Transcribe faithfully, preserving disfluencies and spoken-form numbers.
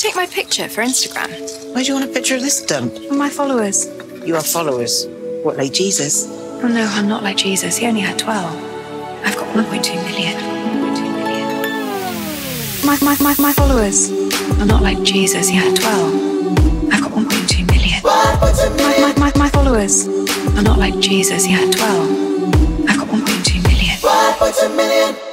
take my picture for Instagram? Why do you want a picture of this dump? For my followers. You have followers. What, like Jesus? Oh no, I'm not like Jesus. He only had twelve. I've got one point two million. one point two million. My, my, my, my followers. I'm not like Jesus. He had twelve. I've got one point two million. My, my, my, my followers. I'm not like Jesus. He had twelve. I've got one point two million. one point two million.